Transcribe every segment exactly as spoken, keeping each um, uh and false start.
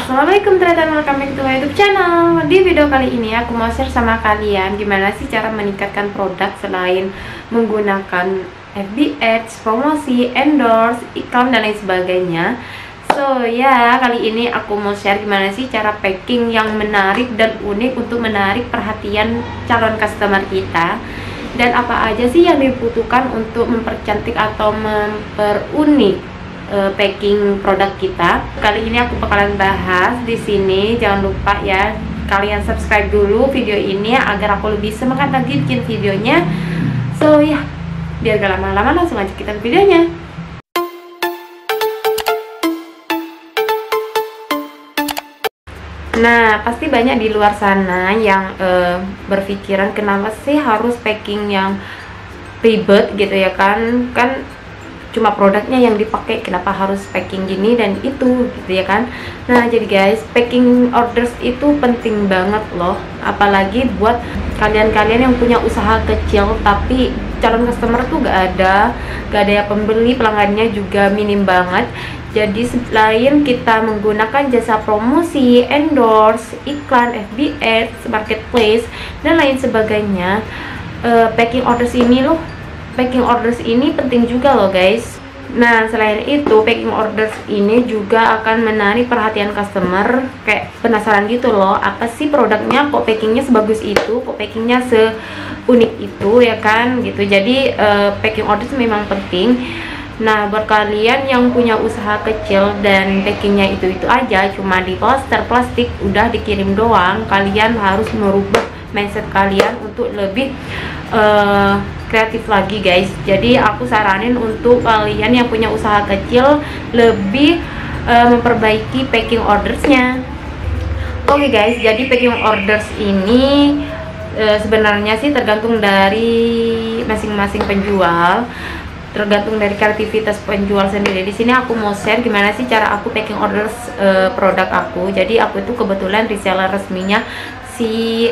Assalamualaikum teman-teman, welcome back to my YouTube channel. Di video kali ini aku mau share sama kalian gimana sih cara meningkatkan produk selain menggunakan F B Ads, promosi, endorse, iklan dan lain sebagainya. So ya, kali ini aku mau share gimana sih cara packing yang menarik dan unik untuk menarik perhatian calon customer kita. Dan apa aja sih yang dibutuhkan untuk mempercantik atau memperunik packing produk kita. Kali ini aku bakalan bahas di sini. Jangan lupa ya, kalian subscribe dulu video ini agar aku lebih semangat lagi bikin videonya. So ya, biar gak lama-lama langsung aja kita ke videonya. Nah, pasti banyak di luar sana yang uh, berpikiran kenapa sih harus packing yang ribet gitu ya kan? Kan cuma produknya yang dipakai, kenapa harus packing gini dan itu gitu ya kan. Nah jadi guys, packing orders itu penting banget loh, apalagi buat kalian-kalian yang punya usaha kecil tapi calon customer tuh gak ada gak ada yang pembeli, pelanggannya juga minim banget. Jadi selain kita menggunakan jasa promosi, endorse, iklan, F B Ads, marketplace dan lain sebagainya, uh, packing orders ini loh Packing orders ini penting juga loh guys. Nah selain itu, packing orders ini juga akan menarik perhatian customer. Kayak penasaran gitu loh, apa sih produknya, kok packingnya sebagus itu, kok packingnya seunik itu ya kan gitu. Jadi uh, packing orders memang penting. Nah buat kalian yang punya usaha kecil dan packingnya itu-itu aja, cuma di poster plastik udah dikirim doang, kalian harus merubah mindset kalian untuk lebih uh, kreatif lagi guys. Jadi aku saranin untuk kalian yang punya usaha kecil lebih uh, memperbaiki packing ordersnya. Oke okay guys, jadi packing orders ini uh, sebenarnya sih tergantung dari masing-masing penjual, tergantung dari kreativitas penjual sendiri. Di sini aku mau share gimana sih cara aku packing orders uh, produk aku. Jadi aku itu kebetulan reseller resminya si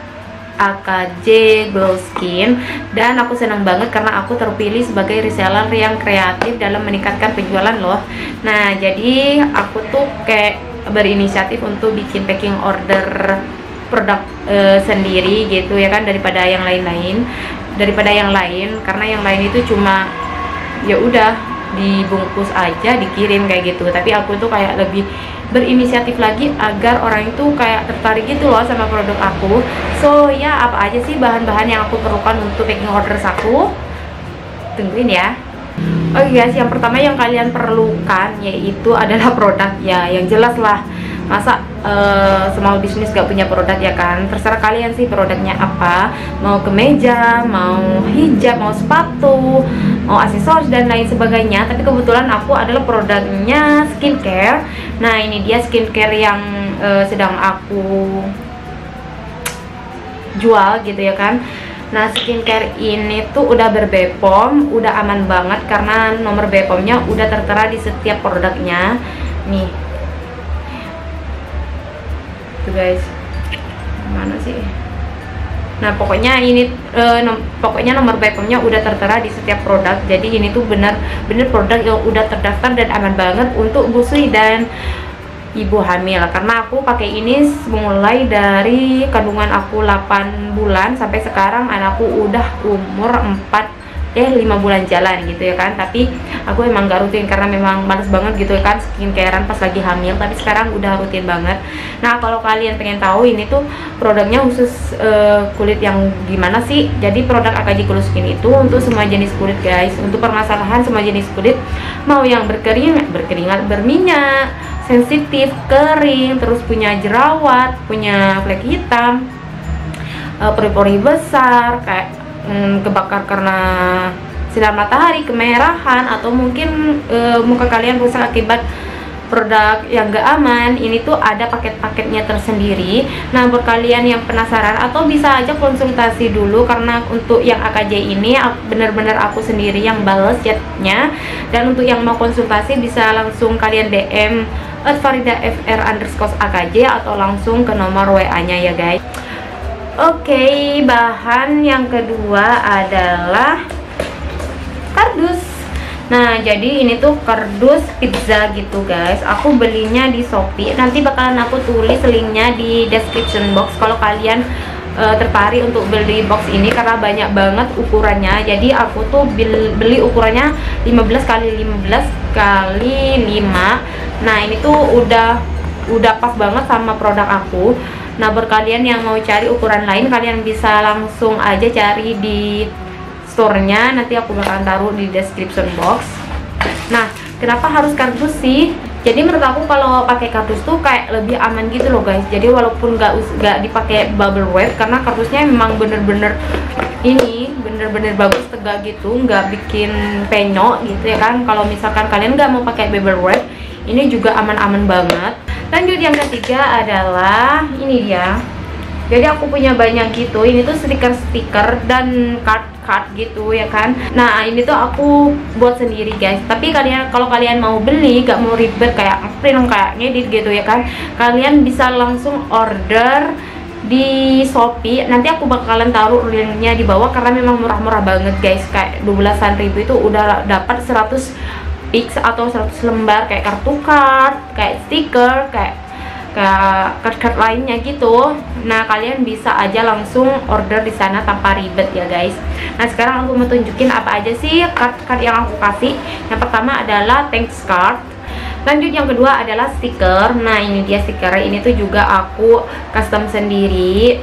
A K J Glow Skin, dan aku senang banget karena aku terpilih sebagai reseller yang kreatif dalam meningkatkan penjualan loh. Nah jadi aku tuh kayak berinisiatif untuk bikin packing order produk e, sendiri gitu ya kan, daripada yang lain-lain daripada yang lain karena yang lain itu cuma ya udah dibungkus aja dikirim kayak gitu. Tapi aku tuh kayak lebih berinisiatif lagi agar orang itu kayak tertarik gitu loh sama produk aku. So ya, apa aja sih bahan-bahan yang aku perlukan untuk packing orders aku? Tungguin ya. Oke guys, yang pertama yang kalian perlukan yaitu adalah produk ya, yang jelas lah. Masa uh, small business gak punya produk ya kan? Terserah kalian sih produknya apa, mau kemeja, mau hijab, mau sepatu, mau aksesoris dan lain sebagainya. Tapi kebetulan aku adalah produknya skincare. Nah ini dia skincare yang uh, sedang aku jual gitu ya kan. Nah skincare ini tuh udah ber-Bepom, udah aman banget karena nomor Bepomnya udah tertera di setiap produknya. Nih tuh guys, mana sih? Nah pokoknya ini eh, nom pokoknya nomor Bepomnya udah tertera di setiap produk. Jadi ini tuh benar-benar produk yang udah terdaftar dan aman banget untuk busui dan ibu hamil. Karena aku pakai ini mulai dari kandungan aku delapan bulan sampai sekarang anakku udah umur empat eh lima bulan jalan gitu ya kan. Tapi aku emang gak rutin karena memang males banget gitu kan skincarean pas lagi hamil, tapi sekarang udah rutin banget. Nah kalau kalian pengen tahu ini tuh produknya khusus uh, kulit yang gimana sih, jadi produk A K J Glow Skin itu untuk semua jenis kulit guys, untuk permasalahan semua jenis kulit, mau yang berkeringat, berkeringat, berminyak, sensitif, kering, terus punya jerawat, punya flek hitam, uh, pori-pori besar, kayak Hmm, kebakar karena sinar matahari, kemerahan, atau mungkin e, muka kalian rusak akibat produk yang gak aman. Ini tuh ada paket-paketnya tersendiri. Nah buat kalian yang penasaran atau bisa aja konsultasi dulu, karena untuk yang A K J ini benar-benar aku sendiri yang bales chatnya. Dan untuk yang mau konsultasi bisa langsung kalian D M at farida f r underscore A K J atau langsung ke nomor W A nya ya guys. Oke, okay, bahan yang kedua adalah kardus. Nah, jadi ini tuh kardus pizza gitu guys. Aku belinya di Shopee. Nanti bakalan aku tulis linknya di description box kalau kalian uh, tertarik untuk beli box ini karena banyak banget ukurannya. Jadi aku tuh beli ukurannya lima belas kali lima belas kali lima. Nah, ini tuh udah udah pas banget sama produk aku. Nah, buat kalian yang mau cari ukuran lain, kalian bisa langsung aja cari di store-nya, nanti aku bakalan taruh di description box. Nah, kenapa harus kardus sih? Jadi menurut aku kalau pakai kardus tuh kayak lebih aman gitu loh guys. Jadi walaupun nggak nggak dipakai bubble wrap, karena kardusnya memang bener-bener ini bener-bener bagus, tegak gitu, nggak bikin penyok gitu ya kan. Kalau misalkan kalian nggak mau pakai bubble wrap, ini juga aman-aman banget. Lanjut, yang ketiga adalah ini dia. Jadi aku punya banyak gitu. Ini tuh stiker-stiker dan card-card gitu ya kan. Nah, ini tuh aku buat sendiri guys. Tapi kalian kalau kalian mau beli, gak mau ribet kayak print, kayak ngedit gitu ya kan, kalian bisa langsung order di Shopee. Nanti aku bakalan taruh linknya di bawah karena memang murah-murah banget guys. Kayak dua belasan ribu itu udah dapat seratus piece atau seratus lembar kayak kartu card, kayak stiker, kayak kayak card-card lainnya gitu. Nah, kalian bisa aja langsung order di sana tanpa ribet ya guys. Nah, sekarang aku mau tunjukin apa aja sih card-card yang aku kasih. Yang pertama adalah thanks card. Lanjut, yang kedua adalah stiker. Nah, ini dia stiker. Ini tuh juga aku custom sendiri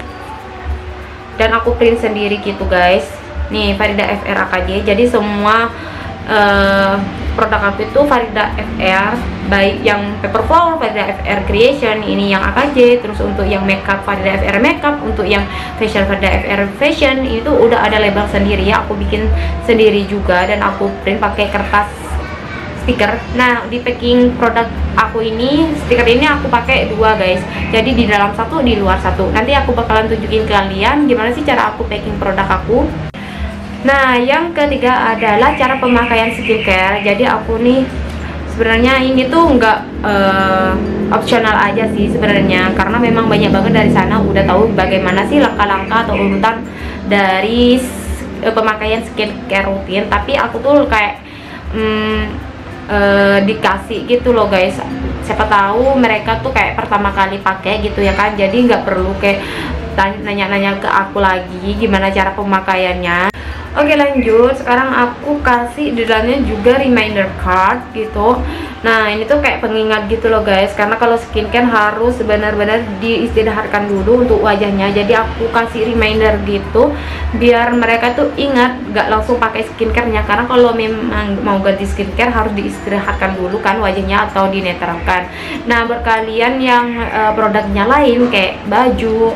dan aku print sendiri gitu guys. Nih, Farida F R A K J. Jadi semua uh, produk aku itu Farida F R, baik yang paper flower Farida F R Creation, ini yang A K J, terus untuk yang makeup Farida F R Makeup, untuk yang fashion Farida F R Fashion, itu udah ada label sendiri ya, aku bikin sendiri juga dan aku print pakai kertas stiker. Nah, di packing produk aku ini, stiker ini aku pakai dua guys, jadi di dalam satu, di luar satu. Nanti aku bakalan tunjukin ke kalian gimana sih cara aku packing produk aku. Nah, yang ketiga adalah cara pemakaian skincare. Jadi aku nih sebenarnya ini tuh nggak uh, opsional aja sih sebenarnya, karena memang banyak banget dari sana udah tahu bagaimana sih langkah-langkah atau urutan dari uh, pemakaian skincare rutin. Tapi aku tuh kayak um, uh, dikasih gitu loh guys. Siapa tahu mereka tuh kayak pertama kali pakai gitu ya kan. Jadi nggak perlu kayak nanya-nanya ke aku lagi gimana cara pemakaiannya. Oke, lanjut. Sekarang aku kasih di dalamnya juga reminder card gitu. Nah, ini tuh kayak pengingat gitu loh guys, karena kalau skincare harus benar-benar diistirahatkan dulu untuk wajahnya. Jadi aku kasih reminder gitu biar mereka tuh ingat, gak langsung pakai skincare-nya. Karena kalau memang mau ganti skincare harus diistirahatkan dulu kan wajahnya atau dinetralkan. Nah, buat kalian yang uh, produknya lain kayak baju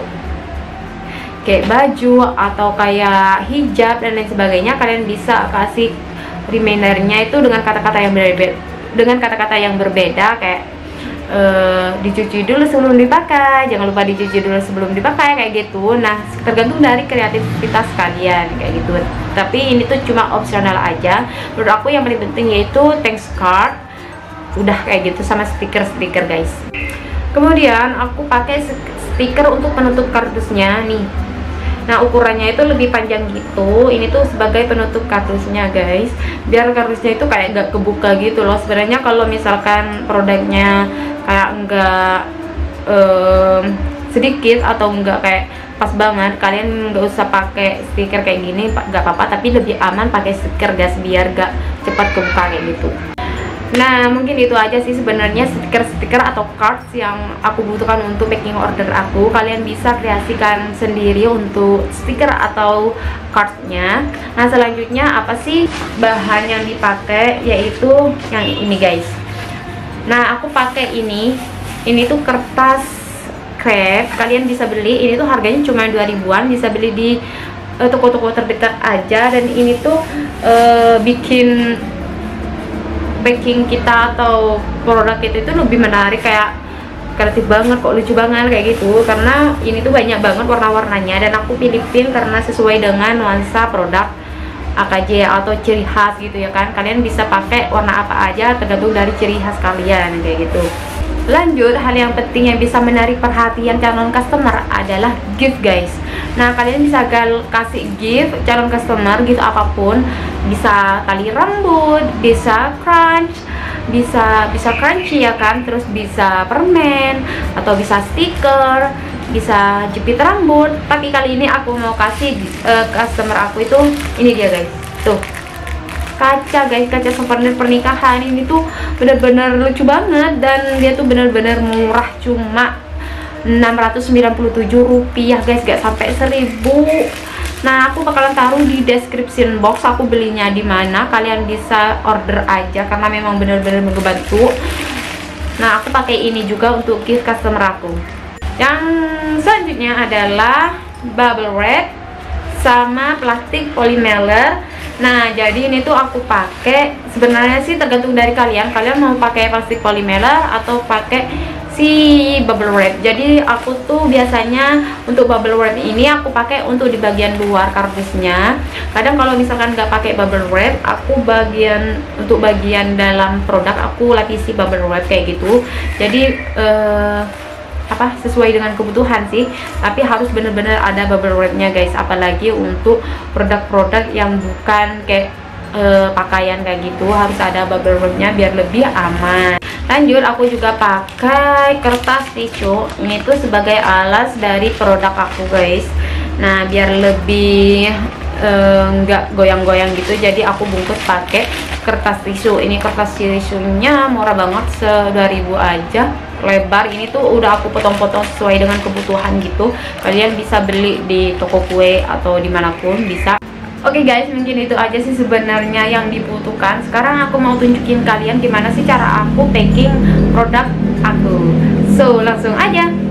kayak baju atau kayak hijab dan lain sebagainya, kalian bisa kasih remindernya itu dengan kata-kata yang berbeda, dengan kata-kata yang berbeda kayak uh, dicuci dulu sebelum dipakai, jangan lupa dicuci dulu sebelum dipakai, kayak gitu. Nah, tergantung dari kreativitas kalian kayak gitu. Tapi ini tuh cuma opsional aja. Menurut aku yang paling penting yaitu thanks card, udah kayak gitu, sama stiker-stiker guys. Kemudian aku pakai stiker untuk penutup kardusnya nih. Nah, ukurannya itu lebih panjang gitu. Ini tuh sebagai penutup kardusnya guys, biar kardusnya itu kayak nggak kebuka gitu loh. Sebenarnya kalau misalkan produknya kayak nggak um, sedikit atau nggak kayak pas banget, kalian nggak usah pakai stiker kayak gini, nggak apa-apa. Tapi lebih aman pakai stiker gas biar nggak cepat kebuka kayak gitu. Nah, mungkin itu aja sih sebenarnya stiker-stiker atau cards yang aku butuhkan untuk packing order aku. Kalian bisa kreasikan sendiri untuk stiker atau cardnya. Nah, selanjutnya apa sih bahan yang dipakai, yaitu yang ini guys. Nah, aku pakai ini. Ini tuh kertas crepe. Kalian bisa beli, ini tuh harganya cuma dua ribuan, bisa beli di toko-toko uh, terdekat aja. Dan ini tuh uh, bikin packing kita atau produk kita itu lebih menarik, kayak kreatif banget, kok lucu banget kayak gitu. Karena ini tuh banyak banget warna-warnanya dan aku pilih-pilih karena sesuai dengan nuansa produk A K J atau ciri khas gitu ya kan. Kalian bisa pakai warna apa aja tergantung dari ciri khas kalian kayak gitu. Lanjut, hal yang penting yang bisa menarik perhatian calon customer adalah gift guys. Nah, kalian bisa gal kasih gift calon customer gitu apapun, bisa tali rambut, bisa crunch, bisa bisa crunchy ya kan, terus bisa permen atau bisa stiker, bisa jepit rambut. Tapi kali ini aku mau kasih uh, customer aku itu ini dia guys, tuh kaca guys, kaca souvenir pernikahan. Ini tuh bener-bener lucu banget dan dia tuh bener-bener murah, cuma enam ratus sembilan puluh tujuh rupiah guys, gak sampai seribu. Nah, aku bakalan taruh di description box aku belinya di mana, kalian bisa order aja karena memang bener-bener membantu. Nah, aku pakai ini juga untuk gift customer aku. Yang selanjutnya adalah bubble wrap sama plastik polymer. Nah, jadi ini tuh aku pakai, sebenarnya sih tergantung dari kalian, kalian mau pakai plastik polymer atau pakai si bubble wrap. Jadi aku tuh biasanya untuk bubble wrap ini aku pakai untuk di bagian luar kardusnya. Kadang kalau misalkan nggak pakai bubble wrap, aku bagian untuk bagian dalam produk aku lapisi bubble wrap kayak gitu. Jadi eh, apa sesuai dengan kebutuhan sih, tapi harus bener-bener ada bubble wrapnya guys, apalagi untuk produk-produk yang bukan kayak e, pakaian kayak gitu, harus ada bubble wrapnya biar lebih aman. Lanjut, aku juga pakai kertas tisu, ini tuh sebagai alas dari produk aku guys. Nah, biar lebih nggak e, goyang-goyang gitu, jadi aku bungkus pakai kertas tisu. Ini kertas tisunya murah banget, se dua ribu aja, lebar. Ini tuh udah aku potong-potong sesuai dengan kebutuhan gitu. Kalian bisa beli di toko kue atau dimanapun bisa. Oke okay guys, mungkin itu aja sih sebenarnya yang dibutuhkan. Sekarang aku mau tunjukin kalian gimana sih cara aku packing produk aku. So, langsung aja.